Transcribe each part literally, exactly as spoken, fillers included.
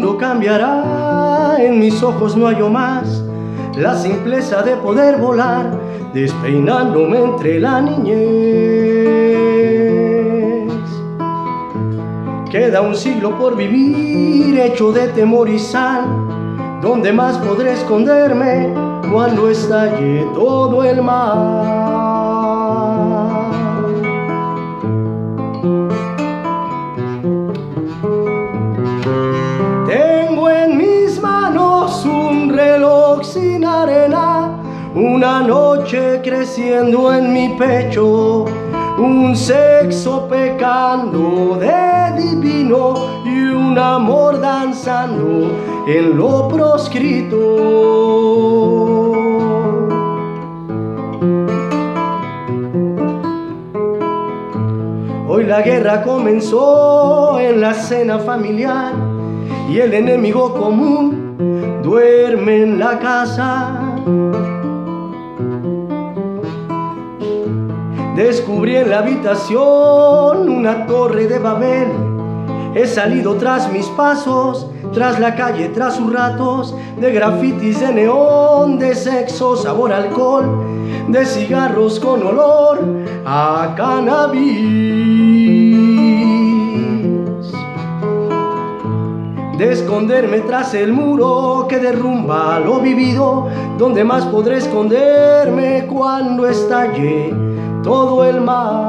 mundo cambiará, en mis ojos no hallo más la simpleza de poder volar, despeinándome entre la niñez. Queda un siglo por vivir, hecho de temor y sal, donde más podré esconderme cuando estalle todo el mal. Tengo en mis manos un reloj sin arena, una noche creciendo en mi pecho, un sexo pecando de divino y un amor danzando en lo proscrito. Hoy la guerra comenzó en la cena familiar y el enemigo común duerme en la casa. Descubrí en la habitación una torre de Babel. He salido tras mis pasos, tras la calle, tras sus ratos, de grafitis de neón, de sexo, sabor, alcohol, de cigarros con olor a cannabis, de esconderme tras el muro que derrumba lo vivido, donde más podré esconderme cuando estalle todo el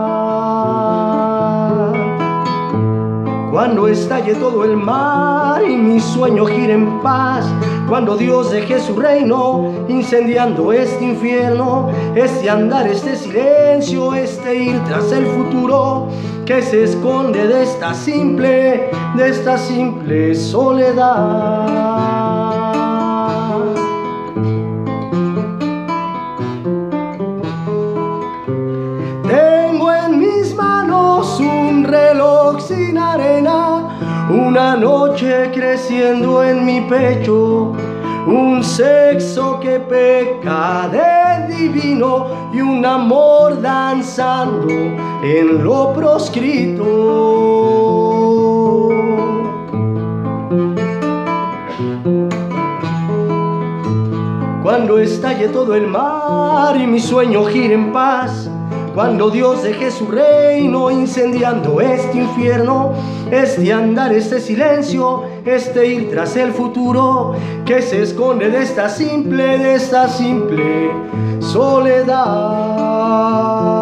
mar. Cuando estalle todo el mar y mi sueño gire en paz, cuando Dios deje su reino incendiando este infierno, este andar, este silencio, este ir tras el futuro que se esconde de esta simple, de esta simple soledad. Un reloj sin arena, una noche creciendo en mi pecho, un sexo que peca de divino y un amor danzando en lo proscrito. Cuando estalle todo el mar y mi sueño gire en paz, cuando Dios deje su reino incendiando este infierno, este andar, este silencio, este ir tras el futuro que se esconde de esta simple, de esta simple soledad.